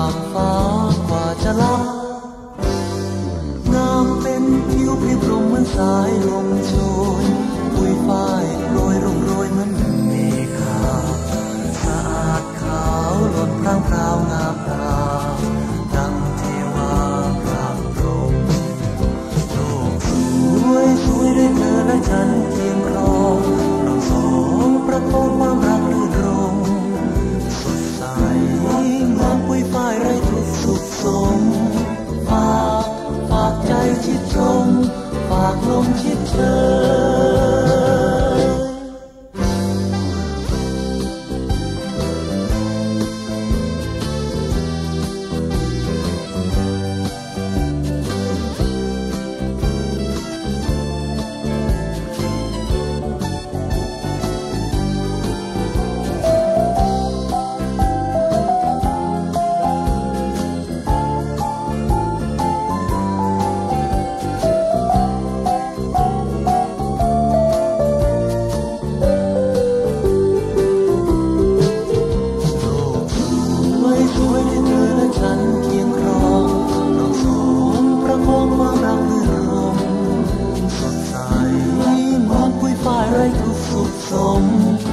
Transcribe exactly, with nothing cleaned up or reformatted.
างฟ้ากว่าจะลับงามเป็นผิวพริบลมเหมือนสายลมโชยปุยฝ้ายโรยรุ่งโรยเหมือนเมฆาสะอาดขาวหล่นพรางพราวงามตาดังเทวาปราบปรมโลกสวยสวยด้วยเธอและฉันเคียงครองเราสองประคองความรักลื่นรมสดใสเหมือนปุยฝ้ายไร้ทุกสุขสมฝากฝากใจชิดชมฝากลมชิดเชยฉันเคียงครองเราสองประคองความรักลื่นรมสดใสเหมือนปุยฝ้ายไร้ทุกสุขสม